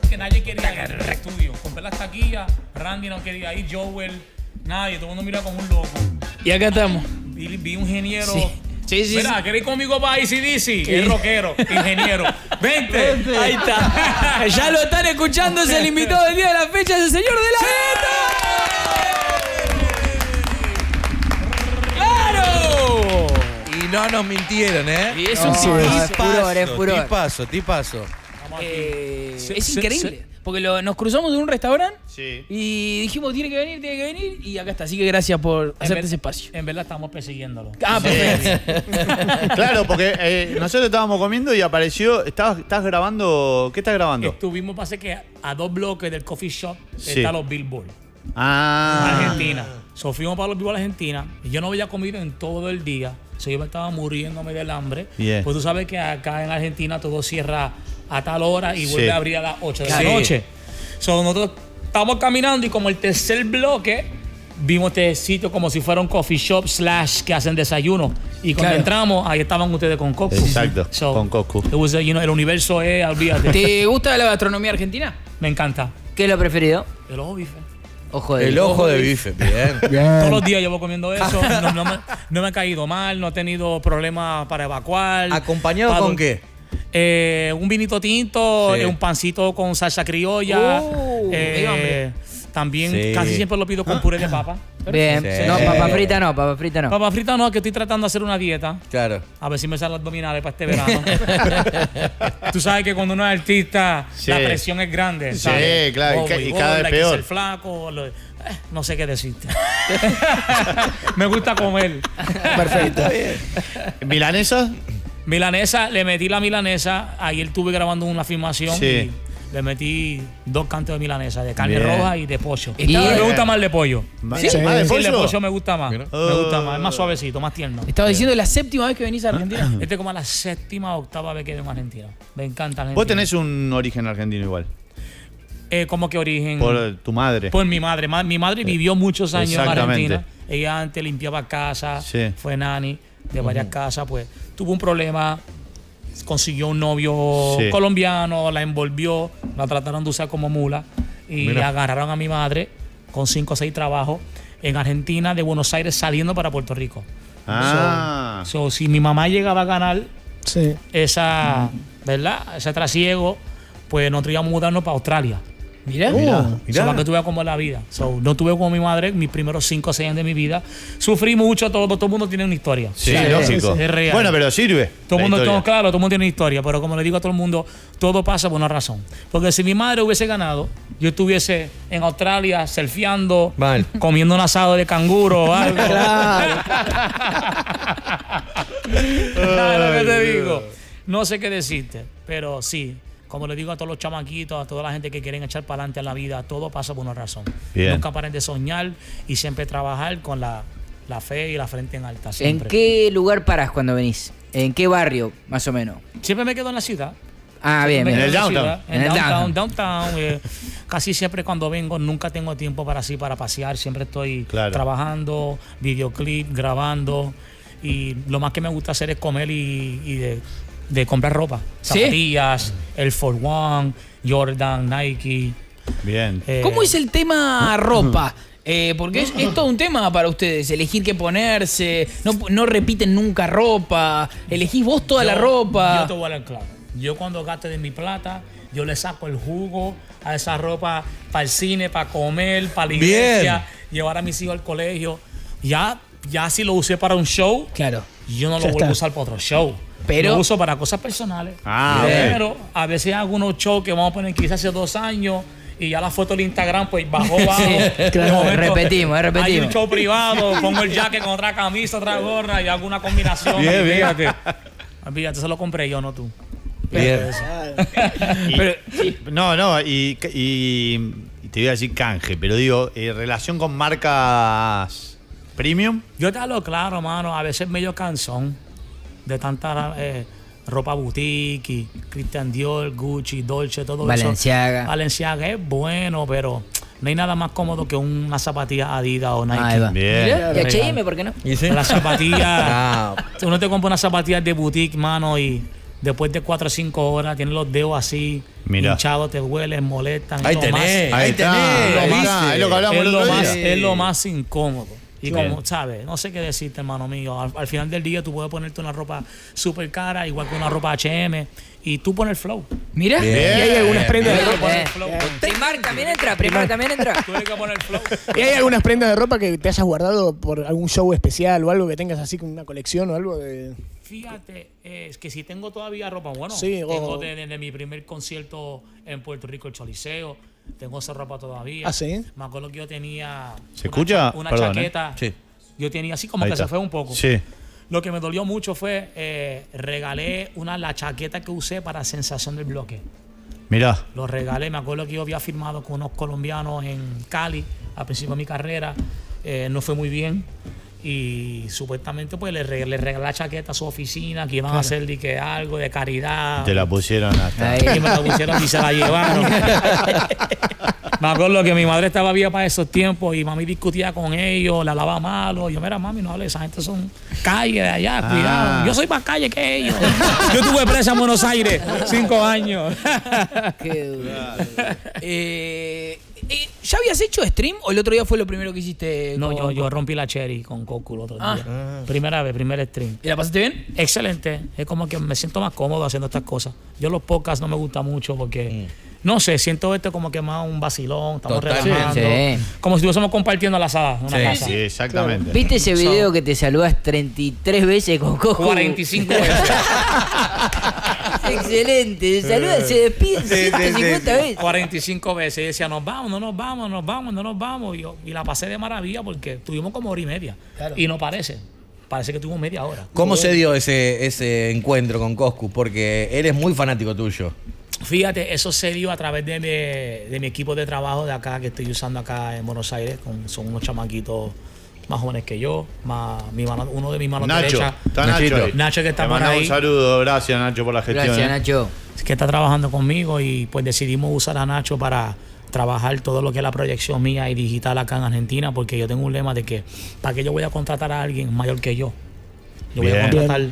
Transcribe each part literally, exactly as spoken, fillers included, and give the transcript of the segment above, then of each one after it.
que nadie quería ir al estudio. Compré las taquillas, Randy no quería ir, Joel, nadie, todo el mundo mira como un loco. Y acá estamos. Vi, vi un ingeniero. Sí. Sí, sí, Mira, sí. ¿querés ir conmigo para A C D C? Es rockero, ingeniero. Vente. Vente. Ahí está. Ya lo están escuchando, es el invitado del día de la fecha, es el señor de la Veta. ¡Claro! Y no nos mintieron, ¿eh? Y es no, un sí, tipazo. es furor, es furor. Tipazo, tipazo. Eh, Se- es se- increíble. se- Porque lo- nos cruzamos en un restaurante Sí. y dijimos, tiene que venir, tiene que venir. Y acá está. Así que gracias por hacerte ese espacio. En verdad estamos persiguiéndolo. Ah, perfecto. Claro, porque eh, nosotros estábamos comiendo y apareció. Estabas, estás grabando. ¿Qué estás grabando? Estuvimos, pasa que a dos bloques del coffee shop Sí. está los Billboard. Ah. Argentina. So, fuimos para los Billboard Argentina. Y yo no había comido en todo el día. So, yo me estaba muriéndome del hambre. Yeah. Pues tú sabes que acá en Argentina todo cierra a tal hora y Sí. vuelve a abrir a las ocho de Sí. la noche. So, nosotros estamos caminando y como el tercer bloque vimos este sitio como si fuera un coffee shop slash que hacen desayuno. Y cuando Claro. entramos, ahí estaban ustedes con Coco. Exacto, So, con Coco. it was, uh, you know, el universo es, olvídate. ¿Te gusta la gastronomía argentina? Me encanta. ¿Qué es lo preferido? El ojo bife. Ojo de El ojo de bife, bien. Todos los días llevo comiendo eso. No, no me, no me ha caído mal, no he tenido problemas para evacuar. ¿Acompañado Para- con qué? Eh, un vinito tinto, Sí. eh, un pancito con salsa criolla. Oh, eh, me dio hambre. también Sí. casi siempre lo pido con puré de papa. Bien. Sí. No, papa frita no, papa frita no. Papa frita no, que estoy tratando de hacer una dieta. Claro. A ver si me salen abdominales para este verano. Tú sabes que cuando uno es artista, Sí. la presión es grande. Sí, ¿sabes? claro, y Oh, ca- voy y cada gorda, vez hay que peor. ser flaco. lo- eh, no sé qué decirte. Me gusta comer. Perfecto. ¿Milanesa? Milanesa, le metí la milanesa. Ayer estuve grabando una filmación Sí. y le metí dos cantos de milanesa, de carne Bien. roja y de pollo. Y- A mí me gusta más el de pollo. Ma- Sí. ¿Más de Sí, el de pollo? pollo me gusta más. Mira. Me gusta más. Es más suavecito, más tierno. Estaba diciendo la séptima vez que venís a Argentina. Este es como la séptima o octava vez que vengo a Argentina. Me encanta Argentina. Vos tenés un origen argentino igual. Eh, ¿Cómo que origen? Por tu madre. Por mi madre. Ma- Mi madre vivió muchos años en Exactamente. Argentina. Ella antes limpiaba casas, Sí. fue nani de varias casas. Pues tuvo un problema, consiguió un novio Sí. colombiano, la envolvió, la trataron de usar como mula y Mira. agarraron a mi madre con cinco o seis trabajos en Argentina, de Buenos Aires, saliendo para Puerto Rico. Ah. So, si mi mamá llegaba a ganar Sí. esa, ¿verdad? Ese trasiego, pues nosotros íbamos a mudarnos para Australia. Mirá. Mirá. So, para que tú veas cómo es la vida. So, no tuve como mi madre mis primeros cinco o seis años de mi vida. Sufrí mucho, todo, todo el mundo tiene una historia. Sí, Sí, lógico. sí, es real. Bueno, pero sirve. Todo el la mundo, historia. todo, claro, todo el mundo tiene una historia, pero como le digo a todo el mundo, todo pasa por una razón. Porque si mi madre hubiese ganado, yo estuviese en Australia surfeando, Mal. comiendo un asado de canguro o algo. Claro. ¿Sabes lo que te digo? No sé qué decirte, pero sí. Como le digo a todos los chamaquitos, a toda la gente que quieren echar para adelante en la vida, todo pasa por una razón. Bien. Nunca paren de soñar y siempre trabajar con la, la fe y la frente en alta. ¿En Siempre. qué lugar parás cuando venís? ¿En qué barrio, más o menos? Siempre me quedo en la ciudad. Ah, bien, Me bien. En el quedo la downtown. ciudad, En En el el downtown, downtown. eh, casi siempre cuando vengo nunca tengo tiempo para así, para pasear. Siempre estoy Claro. trabajando, videoclip, grabando. Y lo más que me gusta hacer es comer y, y de, de comprar ropa. ¿Sí? Zapatillas, el For One, Jordan, Nike. Bien. eh, ¿Cómo es el tema ropa? Eh, porque es, es todo un tema para ustedes, elegir qué ponerse, no, no repiten nunca ropa, elegís vos toda la yo- ropa. Yo te voy a dar claro. Yo cuando gaste de mi plata, yo le saco el jugo a esa ropa para el cine, para comer, para la iglesia, llevar a mis hijos al colegio. Ya, ya si lo usé para un show, Claro. yo no lo Ya vuelvo a está. usar para otro show. Pero- lo uso para cosas personales. Ah, ok. Pero a veces hago unos shows que vamos a poner quizás hace dos años y ya la foto del Instagram pues bajó, bajo. Sí, claro. De momento, Repetimos, eh, repetimos. Hay un show privado, pongo el jacket con otra camisa, otra gorra y hago una combinación. Bien, y bien. fíjate. Fíjate, eso lo compré yo, no tú. Bien. Y- Pero- no, no, y, y- y te voy a decir canje, pero digo, eh, relación con marcas premium. Yo te hablo claro, mano. A veces medio cansón de tanta eh, ropa boutique, y Christian Dior, Gucci, Dolce, todo Balenciaga. eso. Balenciaga es bueno, pero no hay nada más cómodo que una zapatilla Adidas o Nike. Ahí va. Bien. ¿Y H y M, por qué no? ¿Y sí? Las zapatillas, Ah, uno te compra unas zapatillas de boutique, mano, y después de cuatro o cinco horas tienes los dedos así. Mirá. hinchado, te duele, molestan. Ahí es lo más- tenés, Ahí ahí está, tenés. ahí ¿viste? está, es lo que hablamos es el lo, otro más, día. es lo más incómodo. Y Sí. como, ¿sabes? No sé qué decirte, hermano mío. Al, al final del día tú puedes ponerte una ropa súper cara, igual que una ropa H M, y tú pones el flow. Mira. Bien. Y hay algunas prendas de Bien, ropa. bien. flow. Primar también entra, Primar también entra. Tú tienes que poner el flow. ¿Y hay algunas prendas de ropa que te hayas guardado por algún show especial o algo que tengas así con una colección o algo de... Fíjate, eh, es que si tengo todavía ropa, bueno, Sí, tengo o- desde de, mi primer concierto en Puerto Rico, el Choliseo, tengo esa ropa todavía. ¿Ah, sí? Me acuerdo que yo tenía ¿Se una, escucha? una Perdón, chaqueta. Sí. Yo tenía así como Ahí que está. se fue un poco. Sí. Lo que me dolió mucho fue, eh, regalé una la chaqueta que usé para Sensación del Bloque. Mirá. Lo regalé, me acuerdo que yo había firmado con unos colombianos en Cali al principio de mi carrera, eh, no fue muy bien y supuestamente pues le, reg- le regalé la chaqueta a su oficina que iban a hacer de que algo de caridad. Te la pusieron hasta. Ahí. Y me la pusieron y se la llevaron. Me acuerdo que mi madre estaba viva para esos tiempos y mami discutía con ellos, la hablaba malo. Yo, mira, mami, no hables, esa gente son calle de allá, Ah. cuidado. Yo soy más calle que ellos. Yo estuve presa en Buenos Aires cinco años. Qué duro. Eh, eh, ¿Ya habías hecho stream o el otro día fue lo primero que hiciste? No, con- yo, yo rompí la cherry con Coco el otro Ah. día. Primera vez, primer stream. ¿Y la pasaste bien? Excelente. Es como que me siento más cómodo haciendo estas cosas. Yo los podcasts no me gustan mucho porque, no sé, siento esto como que más un vacilón. Estamos Totalmente. relajando. Sí. Como si estuviésemos compartiendo la asada en una Sí. casa. Sí, exactamente. ¿Viste ese video que te saludas treinta y tres veces con Coco? cuarenta y cinco veces. Excelente. Se saluda, se despide ciento cincuenta veces. cuarenta y cinco veces. Y decía, nos vamos, no nos vamos, nos vamos, no nos vamos. Y, yo, y la pasé de maravilla porque tuvimos como hora y media. Claro. Y no parece. Parece que tuvimos media hora. ¿Cómo se dio ese, ese encuentro con Coscu? Porque eres muy fanático tuyo. Fíjate, eso se dio a través de mi, de mi equipo de trabajo de acá que estoy usando acá en Buenos Aires. Con, son unos chamaquitos más jóvenes que yo. Más, mi mano, uno de mis manos Nacho. derechas. Está Nachito. Nacho. ahí. Nacho que está Te por mandamos ahí. un saludo. Gracias, Nacho, por la gestión. Gracias, eh. Nacho. Que está trabajando conmigo y pues decidimos usar a Nacho para trabajar todo lo que es la proyección mía y digital acá en Argentina, porque yo tengo un lema de que para que yo voy a contratar a alguien mayor que yo. Yo voy a Bien. contratar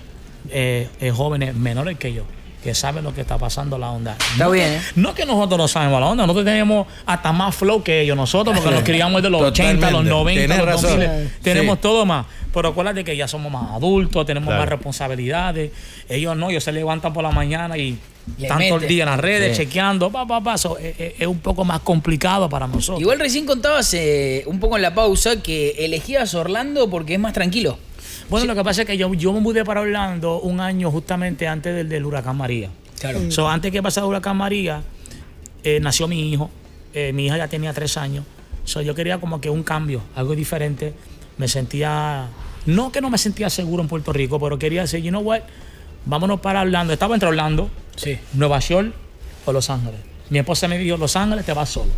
eh, eh, jóvenes menores que yo, que saben lo que está pasando la onda. Está no bien, que, ¿eh? No que nosotros no sabemos la onda, nosotros tenemos hasta más flow que ellos, nosotros, porque nos criamos de los ochenta, los Totalmente. noventa, Tenés los razón. dos mil, Sí. tenemos Sí. todo más. Pero acuérdate que ya somos más adultos, tenemos Claro. más responsabilidades. Ellos no, ellos se levantan por la mañana y Le están todo el meten. día en las redes, Sí. chequeando, pa, pa, pa. So, es, es- es un poco más complicado para nosotros. Igual recién contabas eh, un poco en la pausa que elegías Orlando porque es más tranquilo. Bueno, lo que pasa es que yo, yo me mudé para Orlando un año justamente antes del, del huracán María. Claro. So, antes que pasara el huracán María, eh, nació mi hijo. Eh, mi hija ya tenía tres años. So, yo quería como que un cambio, algo diferente. Me sentía, no que no me sentía seguro en Puerto Rico, pero quería decir, you know what, vámonos para Orlando. Estaba entre Orlando, Sí. Nueva York o Los Ángeles. Mi esposa me dijo, Los Ángeles te vas solo.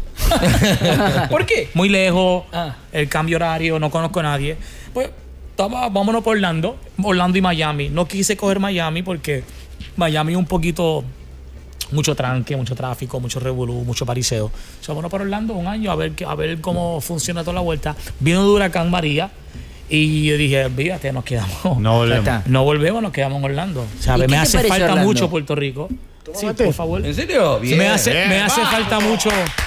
¿Por qué? Muy lejos, Ah. el cambio horario, no conozco a nadie. Pues estaba, vámonos por Orlando, Orlando y Miami. No quise coger Miami porque Miami es un poquito, mucho tranque, mucho tráfico, mucho revolú, mucho pariseo. O sea, vámonos para Orlando un año a ver, que- a ver cómo funciona toda la vuelta. Vino el huracán María y yo dije, olvídate, nos quedamos. No volvemos. Ya está. No volvemos, nos quedamos en Orlando. O sea, ¿Y me qué te hace parece falta Orlando? mucho Puerto Rico. Sí, mate. por favor. ¿En serio? Bien. Me hace, Bien, me hace vamos. falta mucho.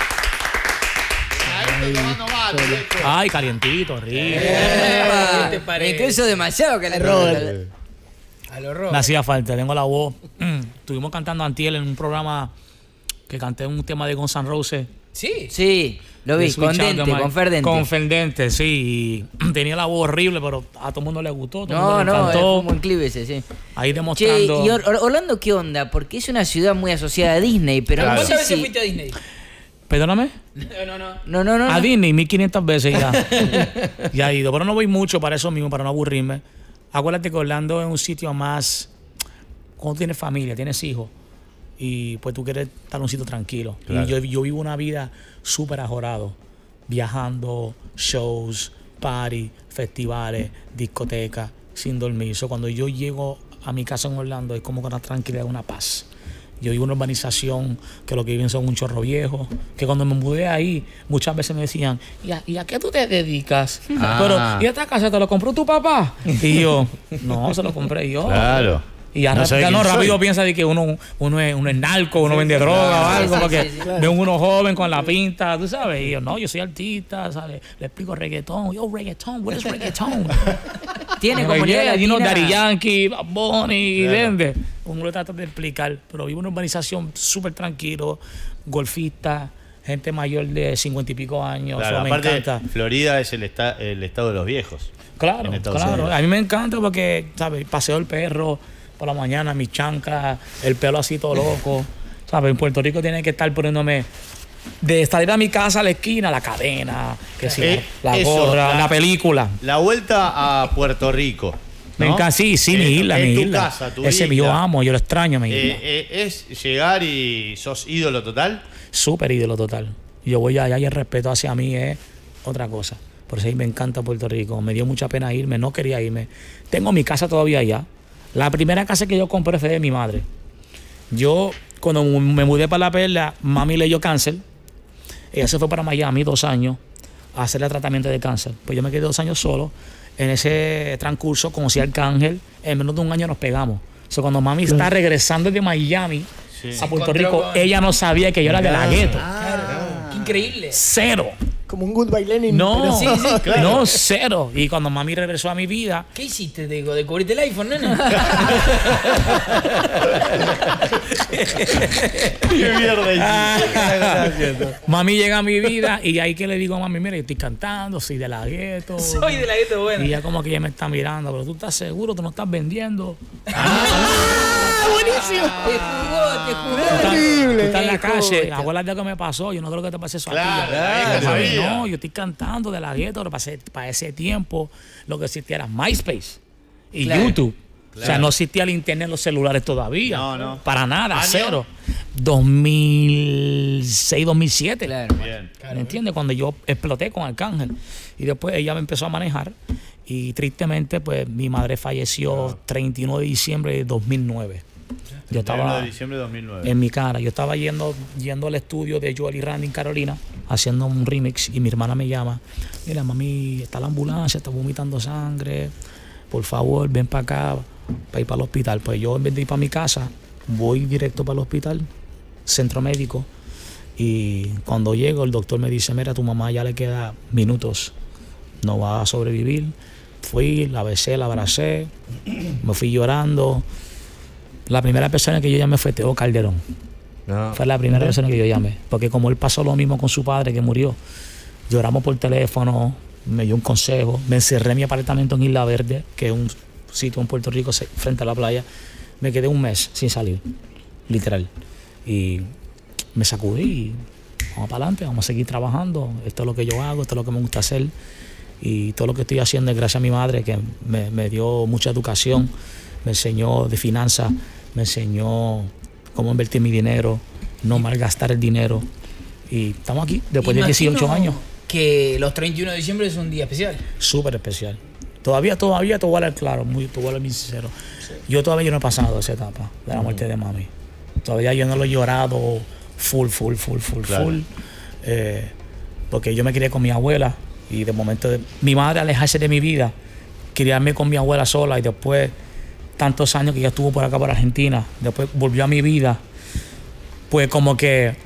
Ay, calientito, rico. ¿Qué te parece? Incluso demasiado que le Robert. A lo rojo. Me hacía falta, tengo la voz. Estuvimos cantando antiel en un programa que canté un tema de Guns N' Roses. Sí. Sí, lo vi, de Sweet con Child Dente, of Mine. con Ferdente. Con Ferdente, sí. Y tenía la voz horrible, pero a todo el mundo le gustó, todo el No, mundo le no, es encantó. un buen clip ese, sí. Ahí Che, demostrando. ¿y Or- Or- Orlando qué onda? Porque es una ciudad muy asociada a Disney, pero Claro. no ¿Cuántas sé veces si... fuiste a Disney? Perdóname. No, no, no. No, no, no. A no. Disney mil quinientas veces ya. Ya he ido, pero no voy mucho para eso mismo, para no aburrirme. Acuérdate que Orlando es un sitio más... Cuando tienes familia, tienes hijos, y pues tú quieres estar en un sitio tranquilo. Claro. Y yo, yo vivo una vida súper ajorado, viajando, shows, party, festivales, discotecas, sin dormir. So, cuando yo llego a mi casa en Orlando es como con una tranquilidad, una paz. Yo vivo en una urbanización que lo que viven son un chorro viejo, que cuando me mudé ahí, muchas veces me decían, ¿y a, y a qué tú te dedicas? Ah. Pero, ¿y esta casa te lo compró tu papá? Y yo, no, se lo compré yo. Claro. Y ya No no, sabe ya no quién rápido soy. piensa de que uno, uno, es, uno es narco, uno vende droga o algo, sí, porque sí, sí. ve uno joven con la pinta, tú sabes. Y yo, no, yo soy artista, ¿sabes? Le explico reggaetón. Yo, reggaetón, what is reggaetón? Tiene comunidad You know, latina. Daddy Yankee, Bad Bunny, Claro. ¿entiendes? Uno le trata de explicar, pero vivo en una urbanización súper tranquilo, golfista, gente mayor de cincuenta y pico años, Claro, eso me aparte, encanta. Florida es el, esta- el estado de los viejos. Claro, en Estados claro. Unidos. A mí me encanta porque, ¿sabes? Paseo el perro por la mañana, mis chanclas, el pelo así todo loco. ¿Sabes? En Puerto Rico tiene que estar poniéndome de salir a mi casa a la esquina, la cadena, que si Eh, la eso, gorra, la- la, película. La vuelta a Puerto Rico. Me ¿no? encanta, sí, sí, mi Eh, isla, es mi tu isla. casa, tu Ese isla. yo amo, yo lo extraño, mi isla. Eh, eh, es llegar y sos ídolo total. Súper ídolo total. Yo voy allá y el respeto hacia mí es otra cosa. Por eso ahí me encanta Puerto Rico. Me dio mucha pena irme, no quería irme. Tengo mi casa todavía allá. La primera casa que yo compré fue de mi madre. Yo, cuando me mudé para La Perla, mami le dio cáncer. Ella se fue para Miami dos años a hacerle tratamiento de cáncer. Pues yo me quedé dos años solo. En ese transcurso conocí a Arcángel. En menos de un año nos pegamos. O sea, cuando mami está regresando de Miami Sí. a Puerto encontró Rico, con- ella no sabía que yo era de la gueto. Qué increíble. Cero. Como un Goodbye Lenin. No, pero- Sí, sí, claro. no, cero. Y cuando mami regresó a mi vida, ¿Qué hiciste? ¿Te descubriste el iPhone, nena? ¿Qué mierda hiciste? mami llega a mi vida y ahí que le digo a mami, mira, yo estoy cantando, soy de la gueto. Soy de la gueto buena. Y ya como que ella me está mirando, pero tú estás seguro, tú no estás vendiendo. Buenísimo. Te jugó, te jugó. Tú estás, tú Terrible. estás en la calle, Escucha. acuérdate de lo que me pasó, yo no creo que te pase eso Claro, a ti. la hija Yo, "Mami, sabía". no, yo estoy cantando de la gueto, pero para ese, para ese tiempo lo que existía era MySpace y Claro. YouTube. O sea, no existía el internet en los celulares todavía. No, no. Para nada, ¿Año? cero. dos mil seis, dos mil siete. Claro. Bien. ¿Me entiendes? Cuando yo exploté con Arcángel. Y después ella me empezó a manejar. Y tristemente, pues mi madre falleció treinta y nueve de diciembre de dos mil nueve. Yo treinta y uno estaba de diciembre de dos mil nueve. en mi cara. Yo estaba yendo, yendo al estudio de Joel y Randy en Carolina, haciendo un remix. Y mi hermana me llama. Mira, mami, está la ambulancia, está vomitando sangre. Por favor, ven para acá, para ir para el hospital. Pues yo, en vez de ir para mi casa, voy directo para el hospital, centro médico. Y cuando llego, el doctor me dice, mira, a tu mamá ya le queda minutos, no va a sobrevivir. Fui, la besé, la abracé, me fui llorando. La primera persona que yo llamé fue Teo Calderón. No. Fue la primera persona que yo llamé. Porque como él pasó lo mismo con su padre que murió, lloramos por teléfono, me dio un consejo, me encerré en mi apartamento en Isla Verde, que es un sitio en Puerto Rico se- frente a la playa. Me quedé un mes sin salir, literal. Y me sacudí y vamos para adelante, vamos a seguir trabajando. Esto es lo que yo hago, esto es lo que me gusta hacer. Y todo lo que estoy haciendo es gracias a mi madre, que me, me dio mucha educación, me enseñó de finanzas, me enseñó cómo invertir mi dinero, no malgastar el dinero. Y estamos aquí, después de Imagino dieciocho años, que los treinta y uno de diciembre es un día especial. súper especial. Todavía, todavía te voy a hablar claro, muy, te voy a hablar bien sincero. Yo todavía no he pasado esa etapa de la muerte de mami. Todavía yo no lo he llorado full, full, full, full, Claro. full. Eh, porque yo me crié con mi abuela y de momento de, mi madre alejarse de mi vida, criarme con mi abuela sola y después tantos años que ya estuvo por acá por Argentina, después volvió a mi vida, pues como que,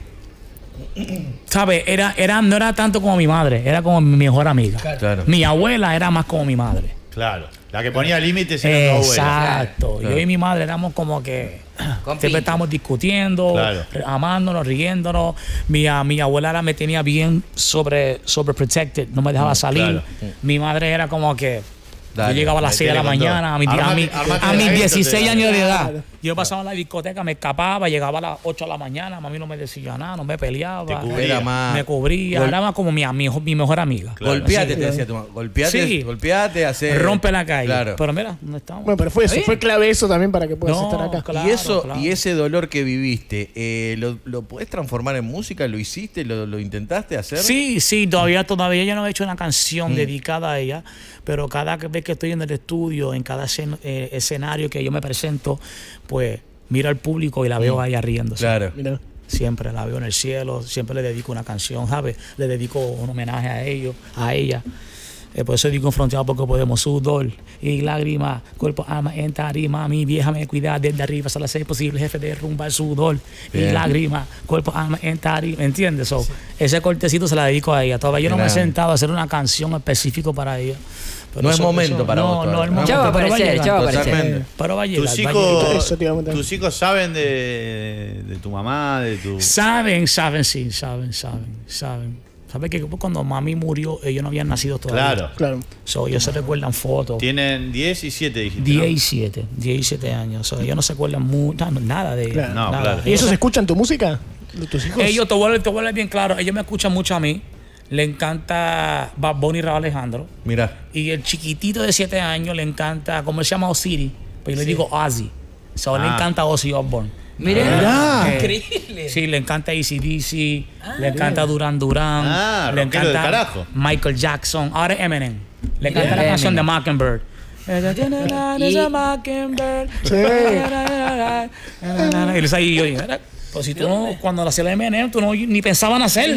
¿sabes? Era, era, no era tanto como mi madre, era como mi mejor amiga. Claro. Mi abuela era más como mi madre. Claro. La que ponía límites era tu abuela. Exacto. Claro. Yo y mi madre éramos como que Compinches. siempre estábamos discutiendo, Claro. re- amándonos, riéndonos. Mi, a- mi abuela era- me tenía bien sobre, sobre protected, no me dejaba salir. claro. Mi madre era como que Dale, yo llegaba a las seis de la metele con mañana, todo. a, mi, a, Armate- mi- armate a de mis la gente, dieciséis te- años de edad. Claro. Yo pasaba en la discoteca, me escapaba, llegaba a las ocho de la mañana, mami no me decía nada, no me peleaba. Te cubría. Era más. Me cubría, Gol- era más como mi, mi, mi mejor amiga. Claro. Golpeate, Así te que- decía tu mamá. Golpeate, Sí. golpeate, hace. Rompe la calle. Claro. Pero mira, ¿dónde estamos? Bueno, pero fue eso, bien. fue clave eso también para que puedas No, estar acá. claro. y eso, claro. y ese dolor que viviste, eh, ¿lo, ¿lo podés transformar en música? ¿Lo hiciste? ¿Lo, lo intentaste hacer? Sí, sí, todavía, todavía yo no he hecho una canción dedicada a ella, pero cada vez que estoy en el estudio, en cada escen- eh, escenario que yo me presento, pues miro al público y la veo a ella riéndose. Claro. Mira. Siempre la veo en el cielo, siempre le dedico una canción, ¿sabes? Le dedico un homenaje a ellos, a ella. Eh, por eso estoy confrontado porque podemos sudor y lágrimas, cuerpo, alma en tarima. Mi vieja me cuida desde arriba hasta ser posible jefe de rumba, el sudor Bien. y lágrimas, cuerpo, alma en tarima. ¿Entiendes? So, ese cortecito se la dedico a ella. Todavía yo no me he Grande. sentado a hacer una canción específica para ella. Pero No es eso- momento eso- para no, vos No, todavía. el momento, Ya va a pero aparecer, llegar. ya va a aparecer. Totalmente. Pero va a llegar. ¿Tus va a hijos, llegar. Eso te iba a comentar. tus hijos saben de, de tu mamá, de tu... Saben, saben, sí, saben, saben, saben. ¿Sabes que cuando mami murió, ellos no habían nacido todavía? Claro. Claro. So, ellos se recuerdan fotos. Tienen diez y siete, dijiste, diez ¿no? y siete, diez y siete años. So, ellos no se acuerdan mucho, nada de Claro. No, nada. claro. ¿Y ellos escuchan tu música? ¿Tus hijos? Ellos, te voy, a, te voy a hablar bien claro, ellos me escuchan mucho a mí. Le encanta Bad Bunny y Raúl Alejandro. Mirá. Y el chiquitito de siete años le encanta, como él se llama Ozzy, pues yo le digo Ozzy. So, le Ah. encanta Ozzy Osbourne. Mirá, Mirá. increíble. Sí, le encanta A C D C, le encanta Duran Duran, Ah, le rockero del encanta carajo. Michael Jackson, ahora Eminem. Le Mirá. encanta la canción de Eminem. Mockingbird. Y- Mockingbird. Y les ahí yo digo, "Mira, pues si tú no, cuando hacía la Eminem, tú no ni pensaban hacer.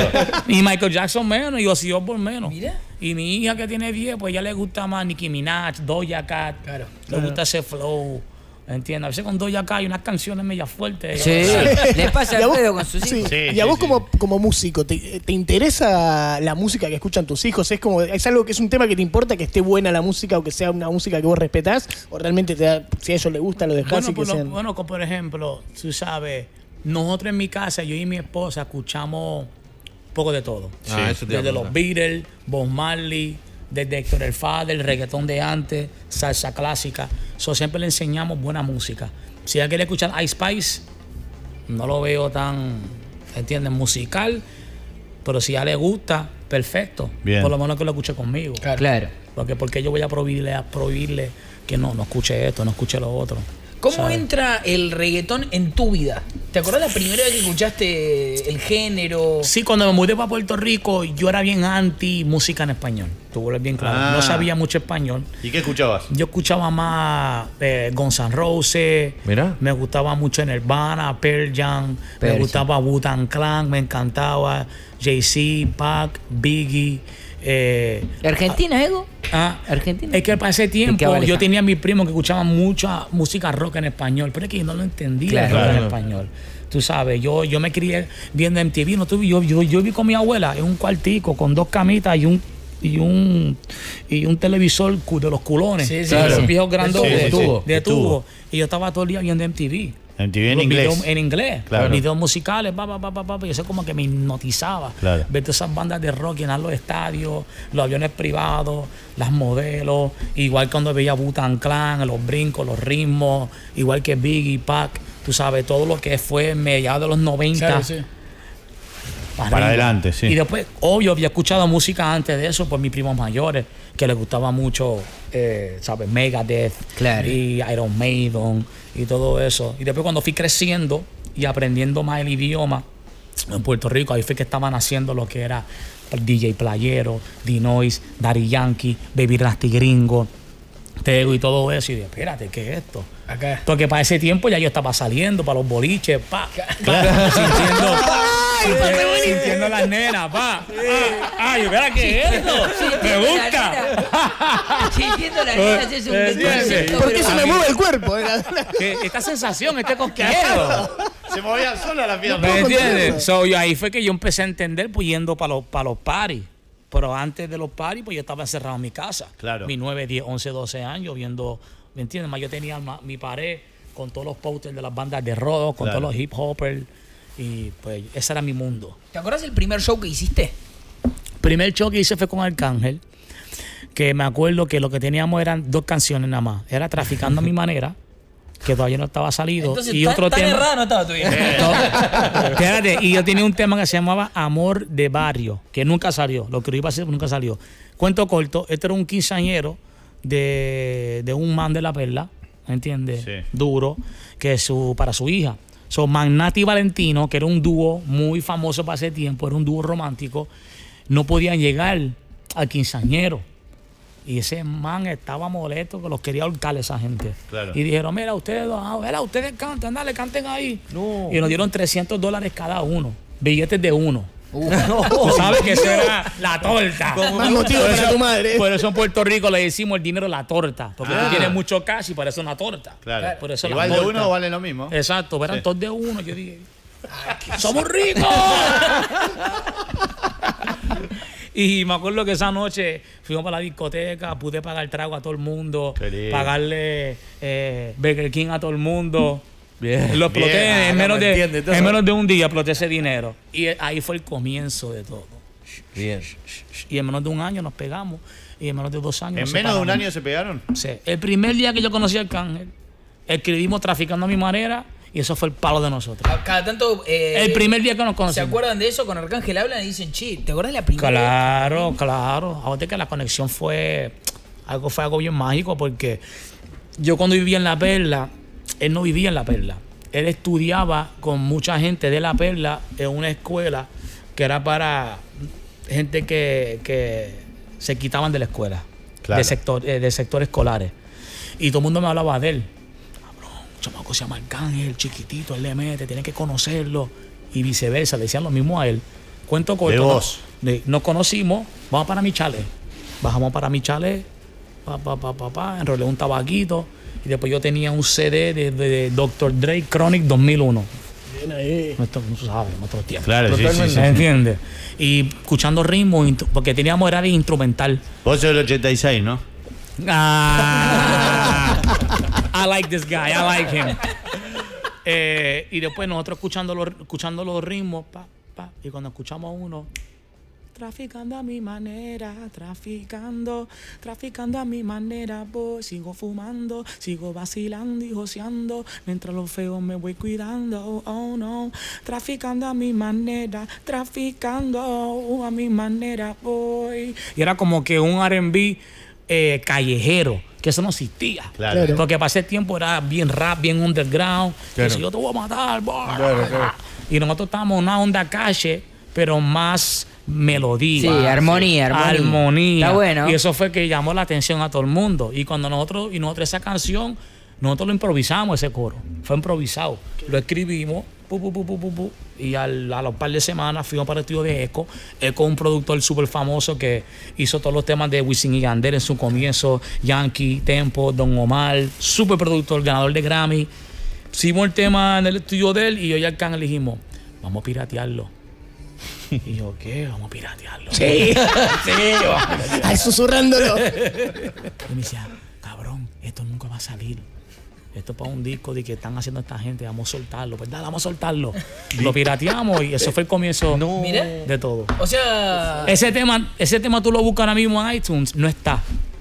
Y Michael Jackson menos, y Ozzy Osbourne menos. Mira. Y mi hija que tiene diez, pues ya le gusta más Nicki Minaj, Doja Cat. Claro. Le gusta ese flow. ¿Entiendes? A veces con Doja Cat hay unas canciones media fuertes. Sí, le pasa ¿Y a al vos- pedo con sus Sí. hijos. Sí, Y a sí, vos sí. como, como músico, ¿te, ¿te interesa la música que escuchan tus hijos? ¿Es como es algo que es un tema que te importa que esté buena la música o que sea una música que vos respetás? ¿O realmente te da- si a ellos les gusta lo dejás Bueno, y que por, lo- sean? bueno, como por ejemplo, tú sabes, nosotros en mi casa, yo y mi esposa, escuchamos un poco de todo. Ah, eso te iba a Desde los preguntar. Beatles, Bob Marley, desde Héctor el Father, el reggaetón de antes, salsa clásica. So, siempre le enseñamos buena música. Si ella quiere escuchar Ice Spice, no lo veo tan, ¿entiendes? Musical, pero si a ella le gusta, perfecto. Bien. Por lo menos que lo escuche conmigo. Claro. Porque, porque yo voy a prohibirle, a prohibirle que no, no escuche esto, no escuche lo otro. ¿Cómo ¿sabes? entra el reggaetón en tu vida? ¿Te acordás la primera vez que escuchaste el género? Sí, cuando me mudé para Puerto Rico, yo era bien anti música en español. Tú vuelves bien claro. Ah. No sabía mucho español. ¿Y qué escuchabas? Yo escuchaba más eh, Guns N' Roses. Mirá. Me gustaba mucho Nirvana, Pearl Jam. Pearl Me gustaba Wu-Tang Clan, me encantaba Jay-Z, Pac, Biggie. Eh, ¿Argentina, Ego? ah, ¿Argentina? es que para ese ¿En qué tiempo vale? yo tenía a mis primos que escuchaban mucha música rock en español, pero es que yo no lo entendía Claro. el rock en Claro. español. Tú sabes, yo, yo me crié viendo M T V, no tuve, yo, yo, yo vi con mi abuela en un cuartico con dos camitas y un y un y un televisor cu- de los culones, Sí, sí, de los sí. viejos grandotes, Sí, sí, sí. de De tubo. tubo. Y yo estaba todo el día viendo M T V. M T V en Los inglés. videos en inglés, Claro. videos musicales, pa, pa, pa, pa, pa, pa, y eso como que me hipnotizaba. Claro. Ver todas esas bandas de rock llenar los estadios, los aviones privados, las modelos, igual cuando veía Wu-Tang Clan, los brincos, los ritmos, igual que Biggie, Pac, tú sabes, todo lo que fue en mediados de los noventa. Claro, sí. Para, Para arriba. adelante, sí. Y después, obvio, había escuchado música antes de eso por mis primos mayores, que les gustaba mucho, eh, ¿sabes? Megadeth Claro. y Iron Maiden y todo eso. Y después cuando fui creciendo y aprendiendo más el idioma en Puerto Rico, ahí fue que estaban haciendo lo que era D J Playero, D-Noise, Daddy Yankee, Baby Rasty Gringo, Tego y todo eso. Y dije, espérate, ¿qué es esto? Acá. Porque para ese tiempo ya yo estaba saliendo para los boliches, pa, pa, sintiendo, sintiendo, sintiendo las nenas, pa. Ah, ay, espera, ¿qué es esto? Me gusta. Sintiendo las nenas es un ¿Entiendes? concepto, ¿Por qué pero- se me mueve el cuerpo? Que esta sensación, este cosquilleo. Se movía sola la pierna. ¿Me puedo entiendes? controlarlo. So, yo ahí fue que yo empecé a entender, pues yendo para los, para los parties. Pero antes de los parties, pues yo estaba encerrado en mi casa. Claro. Mis nueve, diez, once, doce años viendo, ¿me entiendes? Más yo tenía ma- mi pared con todos los posters de las bandas de rock, con Claro. todos los hip hoppers. Y pues ese era mi mundo. ¿Te acordás del primer show que hiciste? Primer show que hice fue con Arcángel, que me acuerdo que lo que teníamos eran dos canciones nada más. Era Traficando a mi manera, que todavía no estaba salido. Entonces, y tan, otro tan tema. errada no estaba tu vida. No, espérate, y yo tenía un tema que se llamaba Amor de Barrio, que nunca salió. Lo que yo iba a hacer nunca salió. Cuento corto, este era un quinceañero de, de un man de la perla, ¿me entiendes? Sí. Duro, que es su, para su hija. So, Magnati y Valentino, que era un dúo muy famoso para ese tiempo, era un dúo romántico, no podían llegar al quinceañero. Y ese man estaba molesto que los quería ahorcar esa gente. Claro. Y dijeron, mira, ustedes, ah, mira, ustedes canten, dale, canten ahí. No. Y nos dieron trescientos dólares cada uno, billetes de uno. Tú sabes que eso era la torta. Más motivo Por para eso- tu madre. Por eso en Puerto Rico le decimos el dinero la torta. Porque Ah. tú tienes mucho cash y por eso una torta. Claro. Por eso Igual la de torta. uno vale lo mismo. Exacto, eran Sí. todos de uno. Yo dije, ¡somos ricos! Y me acuerdo que esa noche fuimos para la discoteca, pude pagar trago a todo el mundo, Qué lindo. pagarle eh, Burger King a todo el mundo. Bien. Lo exploté Bien. en, Ah, menos no me de, entiende todo. en menos de un día, exploté ese dinero. Y ahí fue el comienzo de todo. Bien. Y en menos de un año nos pegamos. Y en menos de dos años ¿En nos menos de un separamos. año se pegaron? Sí. El primer día que yo conocí a Arcángel, escribimos Traficando a mi manera y eso fue el palo de nosotros. A Cada tanto. eh, El primer día que nos ¿Se conocimos. acuerdan de eso? Con Arcángel hablan y dicen, che, ¿te acuerdas de la primera? Claro, claro. Ahora que la conexión fue algo, fue algo bien mágico porque yo cuando vivía en La Perla, él no vivía en La Perla. Él estudiaba con mucha gente de La Perla en una escuela que era para gente que, que se quitaban de la escuela, Claro. de, sector, eh, de sectores escolares. Y todo el mundo me hablaba de él. Cabrón, un chamaco se llama Arcángel, chiquitito, él le mete, tienes que conocerlo. Y viceversa, le decían lo mismo a él. Cuento corto. De ¿no? vos. De- nos conocimos, vamos para mi chalet. Bajamos para mi chalet, pa, pa, pa, pa, pa, enrolé un tabaquito. Y después yo tenía un C D de, de doctor Dre Chronic dos mil uno. Bien ahí. Nuestro, no sabes, nuestro tiempo. Claro, sí, sí, sí, sí. ¿Me entiendes? Y escuchando ritmos, intru- porque teníamos era de instrumental. Vos sos del ochenta y seis, ¿no? Ah, I like this guy, I like him. Eh, y después nosotros escuchando los, escuchando los ritmos, pa, pa, y cuando escuchamos uno, traficando a mi manera, traficando, traficando a mi manera, voy, sigo fumando, sigo vacilando y joseando, mientras los feos me voy cuidando, oh no, traficando a mi manera, traficando a mi manera, voy. Y era como que un R and B eh, callejero, que eso no existía. Claro. Claro. Porque para ese tiempo era bien rap, bien underground. Claro. Que si yo te voy a matar, boy. Claro, claro. Y nosotros estábamos en una onda calle, pero más melodía. Sí, armonía, armonía. Armonía. Está bueno. Y eso fue que llamó la atención a todo el mundo. Y cuando nosotros, y nosotros esa canción, nosotros lo improvisamos, ese coro. Fue improvisado. Lo escribimos, pu, pu, pu, pu, pu, pu, y al, a los par de semanas fuimos para el estudio de Eco. Eco es un productor súper famoso que hizo todos los temas de Wisin y Yandel en su comienzo. Yankee, Tempo, Don Omar. Súper productor, ganador de Grammy. Hicimos el tema en el estudio de él y yo y Arcángel dijimos, vamos a piratearlo. Y yo, ¿qué? Vamos a piratearlo. Sí. Sí, vamos a piratearlo. Ay, susurrándolo. Y me decía, cabrón, esto nunca va a salir. Esto es para un disco de que están haciendo esta gente, vamos a soltarlo. Pues dale, vamos a soltarlo. Lo pirateamos y eso fue el comienzo No. Mira. de todo. O sea. Ese tema, ese tema tú lo buscas ahora mismo en iTunes, no está.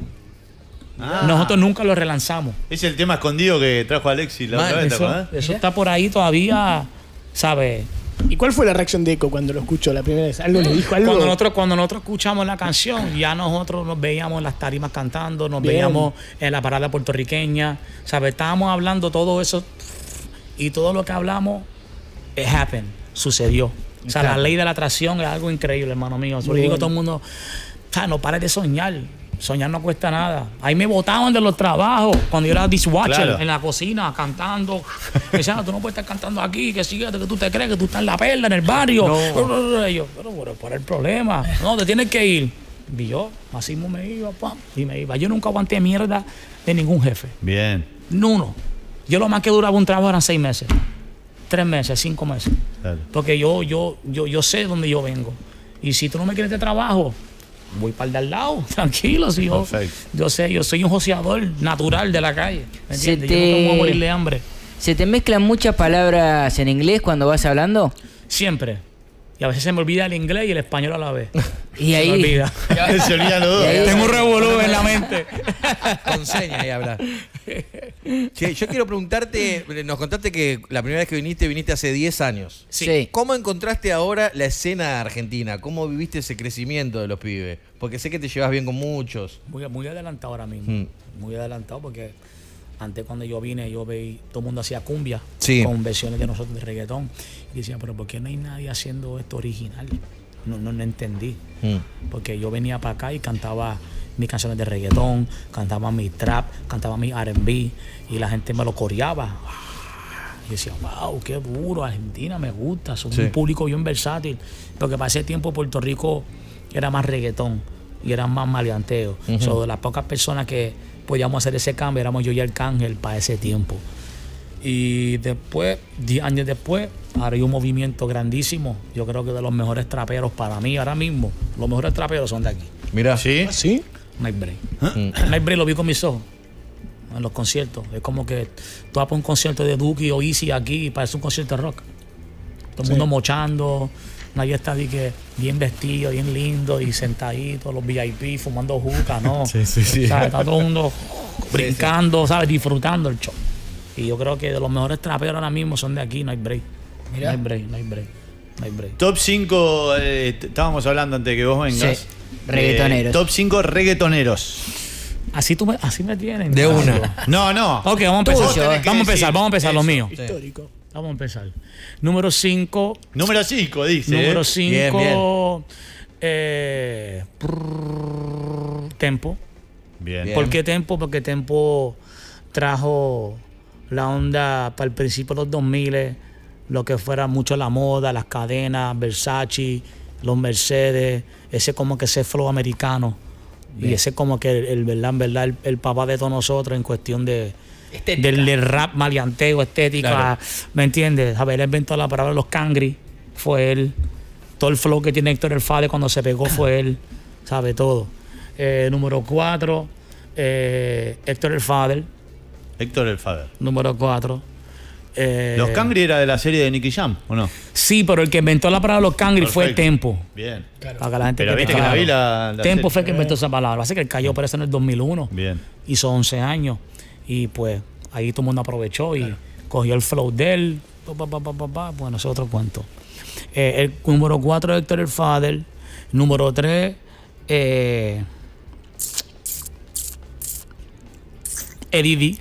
Ah. Nosotros nunca lo relanzamos. Es el tema escondido que trajo Alexis la Man, otra vez, ¿te Eso, acordás? eso está por ahí todavía, ¿sabes? ¿Y cuál fue la reacción de Eco cuando lo escuchó la primera vez? ¿Algo le dijo? ¿Algo? Cuando nosotros, cuando nosotros escuchamos la canción, ya nosotros nos veíamos en las tarimas cantando, nos Bien. veíamos en la parada puertorriqueña, ¿sabes? Estábamos hablando todo eso y todo lo que hablamos, it happened, sucedió. O sea, la ley de la atracción es algo increíble, hermano mío. Yo le digo a todo el mundo, o sea, no pares de soñar. Soñar no cuesta nada. Ahí me botaban de los trabajos cuando yo era dishwasher Claro. en la cocina cantando. Me decían, tú no puedes estar cantando aquí, que sigue, que tú te crees que tú estás en la perla, en el barrio. Y yo, pero, pero ¿cuál es el problema? No, te tienes que ir. Y yo, así mismo me iba, pam, y me iba. Yo nunca aguanté mierda de ningún jefe. Bien. Uno. Yo lo más que duraba un trabajo eran seis meses. Tres meses, cinco meses. Claro. Porque yo, yo, yo, yo sé dónde yo vengo. Y si tú no me quieres de trabajo, voy para el de al lado, tranquilo. Si yo, Perfecto. yo sé, yo soy un joseador natural de la calle. ¿Me Se entiendes? Yo no me voy a te- morir de hambre. ¿Se te mezclan muchas palabras en inglés cuando vas hablando? Siempre. Y a veces se me olvida el inglés y el español a la vez. Y Se me ahí. olvida. Se olvidan los dos. Y ahí- Tengo un revolú en la mente. Con señas y hablar. Che, yo quiero preguntarte, nos contaste que la primera vez que viniste, viniste hace diez años. Sí. Sí. ¿Cómo encontraste ahora la escena argentina? ¿Cómo viviste ese crecimiento de los pibes? Porque sé que te llevas bien con muchos. Muy, muy adelantado ahora mismo. Mm. Muy adelantado porque antes cuando yo vine, yo veía, todo el mundo hacía cumbia Sí. con versiones de nosotros de reggaetón. Y decía, pero ¿por qué no hay nadie haciendo esto original? No, no, no entendí. Mm. Porque yo venía para acá y cantaba mis canciones de reggaetón, cantaba mi trap, cantaba mi R and B y la gente me lo coreaba. Y decía, wow, qué duro, Argentina me gusta, son Sí. un público bien versátil. Porque para ese tiempo Puerto Rico era más reggaetón y era más maleanteo. Ujú. So, de las pocas personas que podíamos hacer ese cambio éramos yo y Arcángel para ese tiempo. Y después, diez años después, ahora hay un movimiento grandísimo. Yo creo que de los mejores traperos para mí ahora mismo, los mejores traperos son de aquí. Mirá. ¿Sí? ¿Ah, sí? Night Break. Mm. Night Break lo vi con mis ojos en los conciertos. Es como que tú vas para un concierto de Duki o Easy aquí y parece un concierto de rock. Todo el Sí. mundo mochando, nadie está de que bien vestido, bien lindo y sentadito, los V I P fumando juca, ¿no? Sí, sí, sí. O sea, está todo el mundo brincando, ¿sabes? Disfrutando el show. Y yo creo que de los mejores traperos ahora mismo son de aquí, Night Break. Mirá. Night Break, Night Break, Night Break. Top cinco, eh, t- estábamos hablando antes de que vos vengas. Sí, reggaetoneros. Eh, top cinco reggaetoneros. Así, tú me, así me tienen. De Claro. una. No, no. Ok, vamos a empezar. Tuyo, eh. Vamos a empezar, vamos a empezar lo mío. Histórico. Vamos a empezar. Número cinco. Número cinco, dice. Número eh. cinco. Eh, prrr, Tempo. Bien. Bien. ¿Por qué Tempo? Porque Tempo trajo la onda para el principio de los dos mil, lo que fuera mucho la moda, las cadenas, Versace, los Mercedes, ese como que ese flow americano. Bien. Y ese como que el, el verdad, en verdad, el, el papá de todos nosotros en cuestión de Estética. del, del rap maleanteo, estética, Claro. ¿me entiendes? A ver, él inventó la palabra los cangri, fue él. Todo el flow que tiene Héctor el Father cuando se pegó fue él, sabe todo. Eh, número cuatro, eh, Héctor el Father, Héctor el Fader. número cuatro. Eh, ¿Los Cangri era de la serie de Nicky Jam o no? Sí, pero el que inventó la palabra los cangri fue Perfecto. Tempo. Bien. Para que la gente Pero quede viste que la claro. vi la- la Tempo serie. fue el que inventó esa palabra. Así que él cayó por eso en el dos mil uno. Bien. Hizo once años. Y pues ahí todo el mundo aprovechó y cogió el flow de él. Pa, pa, pa, pa, pa, pa. Bueno, ese es otro cuento. Eh, el número cuatro, Héctor el Father. Número tres, eh, Eddie D.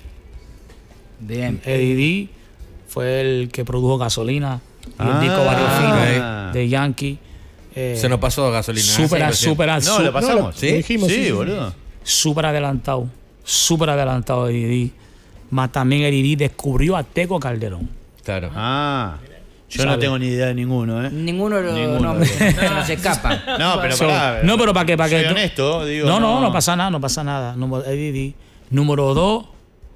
Bien. Eddie D fue el que produjo Gasolina y el Ah, disco Barrio Fino ok. de Yankee. Eh, Se nos pasó gasolina. súper, ¿eh? súper, No, súper, lo pasamos. No, lo- ¿Sí? lo dijimos, Sí, sí, sí, sí. boludo. súper adelantado. Súper adelantado Eddie D. Más también Eddie D descubrió a Teco Calderón. Claro. Ah. Yo no Sabe. tengo ni idea de ninguno, ¿eh? Ninguno, lo, Ninguno, no, boludo. no se escapa. No, pero So, pará. no, pero para que, para que Soy tú- honesto, digo. No, no, no pasa nada, no pasa nada. Número, Eddie D. Número dos,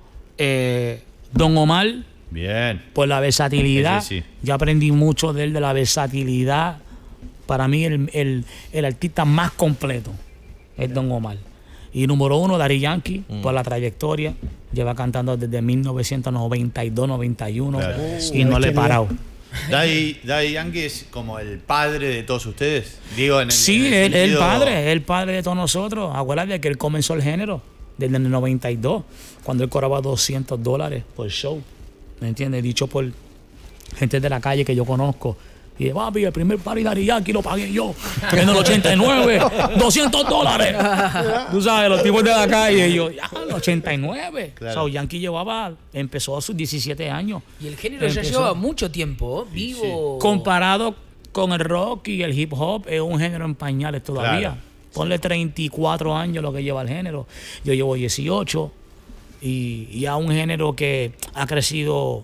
eh, Don Omar, Bien. por la versatilidad. Ese sí. Yo aprendí mucho de él, de la versatilidad. Para mí, el, el, el artista más completo es Don Omar. Y número uno, Daddy Yankee, por la trayectoria. Lleva cantando desde mil novecientos noventa y dos, noventa y uno Claro. y no le he parado. Daddy, Daddy Yankee es como el padre de todos ustedes. Digo, en el, Sí, en el, el sentido- padre, el padre de todos nosotros. Acuérdate que él comenzó el género desde el noventa y dos, cuando él cobraba doscientos dólares por show. ¿Me entiendes? Dicho por gente de la calle que yo conozco. Y de, papi, el primer party de Daddy Yankee lo pagué yo. En el ochenta y nueve, doscientos dólares. Tú sabes, los tipos de la calle. Y yo, ya, el ochenta y nueve. Claro. O sea, Yankee llevaba, empezó a sus diecisiete años. Y el género ya Empezó. lleva mucho tiempo vivo. Comparado con el rock y el hip hop, es un género en pañales todavía. Claro. Ponle treinta y cuatro años lo que lleva el género. Yo llevo dieciocho. Y ya un género que ha crecido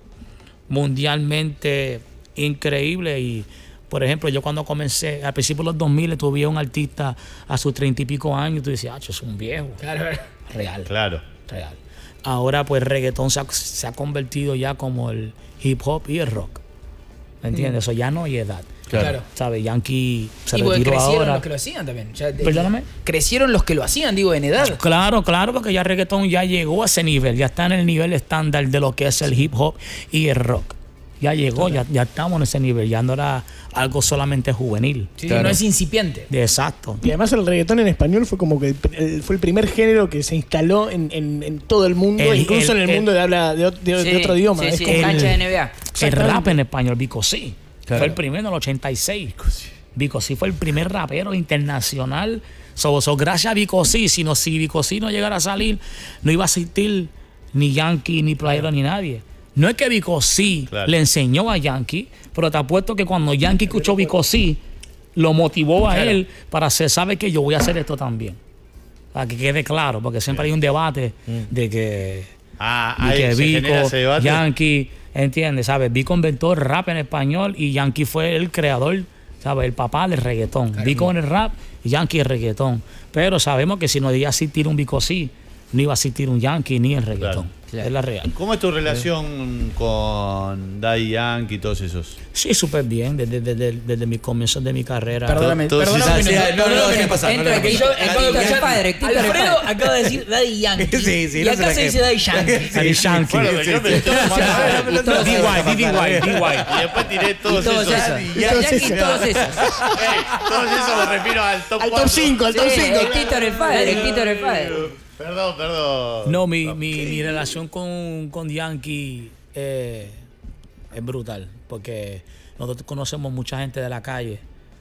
mundialmente increíble. Y, por ejemplo, yo cuando comencé, al principio de los dos mil, tuve un artista a sus treinta y pico años, y tú dices, ah, es un viejo. Claro. Real. Claro. Real. Ahora, pues, reggaetón se ha, se ha convertido ya como el hip hop y el rock. ¿Me entiendes? Eso ya no hay edad. Claro. ¿Sabes? Yankee se Y porque retiró crecieron ahora. los que lo hacían también. Ya de- Perdóname. Crecieron los que lo hacían, digo, en edad. Claro, claro, porque ya reggaetón ya llegó a ese nivel, ya está en el nivel estándar de lo que es el hip hop y el rock. Ya llegó, ya, ya estamos en ese nivel, ya no era algo solamente juvenil. Sí, Claro. no es incipiente. Exacto. Y además el reggaetón en español fue como que el- el- fue el primer género que se instaló en, en- en todo el mundo, El- incluso el- en el, el- mundo de habla de, ot- de- de otro idioma. Sí, Es sí, como- cancha de N B A. El rap en español, Vico sí. Claro. Fue el primero en el ochenta y seis. Vico sí fue el primer rapero internacional. So, so, gracias a Vico sí, si, no, si Vico sí no llegara a salir, no iba a existir ni Yankee, ni Playero, ni nadie. No es que Vico sí Claro. le enseñó a Yankee, pero te apuesto que cuando Yankee escuchó Vico sí, lo motivó a él para hacer, sabe que yo voy a hacer esto también. Para que quede claro, porque siempre hay un debate de que Ah, y ahí que se genera Vico, ese debate. Yankee, ¿entiendes? ¿Sabes? Vico inventó el rap en español y Yankee fue el creador, ¿sabes? El papá del reggaetón. Vico en el rap y Yankee el reggaetón. Pero sabemos que si no iba a existir un Vico sí, no iba a existir un Yankee ni el reggaetón. Claro. Es la real. ¿Cómo es tu relación con Daddy Yankee y todos esos? Sí, súper bien, desde, desde, desde mis comienzos de mi carrera. Perdóname, Todo- todo- perdóname. sí, sí, un minuto, no, no, perdóname no, un deje minuto. pasar, no, Entra, no, que no. yo Daddy acabo de Yankee. escuchar- Padre, Tito era Alfredo padre. acaba de decir Daddy Yankee. Sí, sí, y no acá se se la dice que- Daddy Yankee. Daddy Yankee. Bueno, yo me estoy tomando- Y todos D Y, D Y, D Y. Y después tiré todos, Y todos esos. esos. Y Daddy ya- Yankee y todos esos. Ey, todos esos me refiero al top Al top cuatro. cinco, al top Sí, cinco. el Tito era el padre, el Tito era el padre. Perdón, perdón. No, mi, mi, mi relación con, con Yankee eh, es brutal, porque nosotros conocemos mucha gente de la calle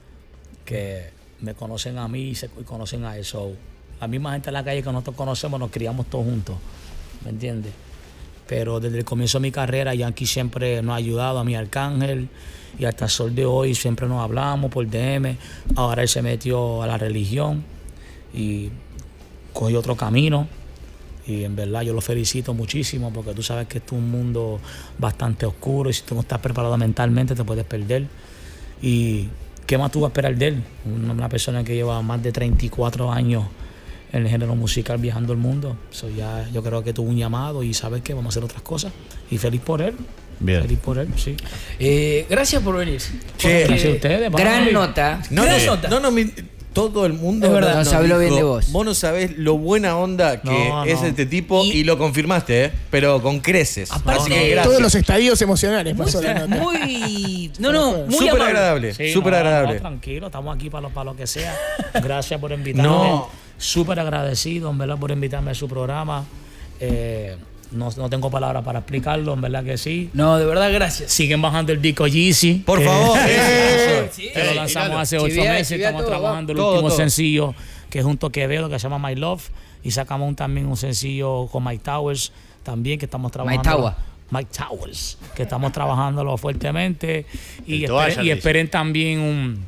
que me conocen a mí y, se, y conocen a eso. La misma gente de la calle que nosotros conocemos, nos criamos todos juntos, ¿me entiendes? Pero desde el comienzo de mi carrera, Yankee siempre nos ha ayudado, a mi Arcángel, y hasta el sol de hoy siempre nos hablamos por D M. Ahora él se metió a la religión y cogió otro camino. Y en verdad yo lo felicito muchísimo porque tú sabes que esto es un mundo bastante oscuro y si tú no estás preparado mentalmente te puedes perder. ¿Y qué más tú vas a esperar de él? Una, una persona que lleva más de treinta y cuatro años en el género musical viajando el mundo. So ya, yo creo que tuvo un llamado y sabes que vamos a hacer otras cosas. Y feliz por él. Bien. Feliz por él, sí. Eh, gracias por venir. Che, Gracias a ustedes. vamos. Gran nota. No, Gran no, nota. no, no, mi- todo el mundo Es verdad, nos habló bien de vos. Vos no sabés lo buena onda que No, es no. este tipo y, Y- lo confirmaste, ¿eh? Pero con creces. Aparte, Así que no, gracias. Todos los estadios emocionales muy, pasó la nota. muy, no, no, muy Súper amable. agradable, Sí, súper no, agradable. no, tranquilo, estamos aquí para lo, para lo que sea. Gracias por invitarme. No. Súper agradecido, en verdad, por invitarme a su programa. Eh, no, no tengo palabras para explicarlo, en verdad que sí. No, de verdad, gracias. Siguen bajando el disco Yeezy. Por que- favor. que Sí. lo Ey, lanzamos tiralo. hace ocho Chivea, meses. chivea Estamos todo, trabajando el todo, último todo. sencillo que es junto a Quevedo, que se llama My Love. Y sacamos un- también un sencillo con Mike Towers, también que estamos trabajando. Tower. Mike Towers, que estamos trabajándolo fuertemente. Y, El toalla, esperen, y le dice. esperen también un,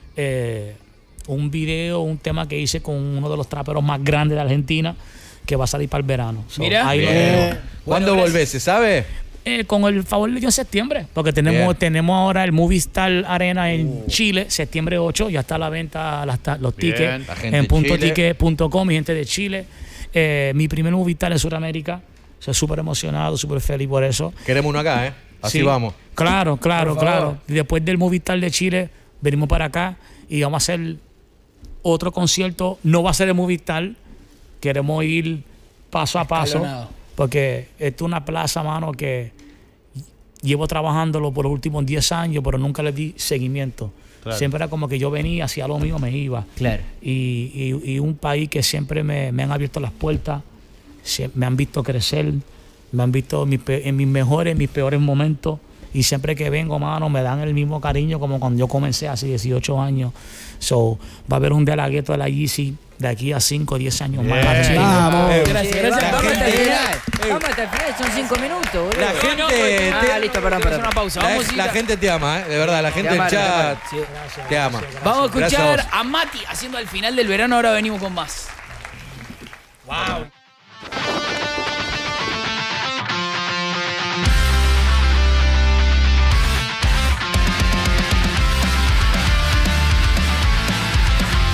eh, un video, un tema que hice con uno de los traperos más grandes de Argentina, que va a salir para el verano. So, Mira. ahí lo Bien. dejo. ¿Cuándo Bueno, volvés? ¿Se sabe? Eh, con el favor de Dios en septiembre, porque tenemos, Bien. tenemos ahora el Movistar Arena en Chile, septiembre ocho, ya está a la venta las ta- los Bien. tickets La gente en de punto Chile. ticket punto com, mi gente de Chile. Eh, mi primer Movistar en Sudamérica, soy súper emocionado, súper feliz por eso. Queremos uno acá, ¿eh? Así Sí. vamos. Claro, claro, Por favor. claro. Y después del Movistar de Chile, venimos para acá y vamos a hacer otro concierto. No va a ser el Movistar, queremos ir paso a paso, Escalonado. porque esto es una plaza, mano, que llevo trabajándolo por los últimos diez años, pero nunca le di seguimiento. Claro. Siempre era como que yo venía, hacía lo mío, me iba. Claro. Y, y- y un país que siempre me, me han abierto las puertas, sie- me han visto crecer, me han visto en mis, pe- en mis mejores, en mis peores momentos. Y siempre que vengo, mano, me dan el mismo cariño como cuando yo comencé hace dieciocho años. So, va a haber un de la gueto de la Yeezy de aquí a cinco, diez años más. Bien. Sí. Vamos. Gracias, Sí, gracias. La Vamos hasta el gente- final. eh, Vamos hasta el final, son cinco minutos, boludo. La No, gente, no, pues, Ah, te, listo, perdón, Tenemos perdón. una pausa. la, Vamos a ir la a- gente te ama, ¿eh? De verdad, la gente del ama, te chat ama. Sí, gracias, te ama. gracias, Vamos a Gracias a escuchar vos. a Mati haciendo al final del verano. Ahora venimos con más. Wow.